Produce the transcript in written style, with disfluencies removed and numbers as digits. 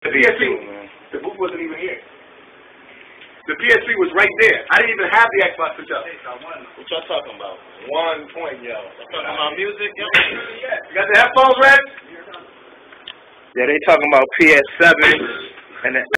The PS3, the booth wasn't even here. The PS3 was right there. I didn't even have the Xbox switch up. What y'all talking about? 1 point, yo. Talking about music, yo? You got the headphones, Regg? Yeah, they talking about PS7 and the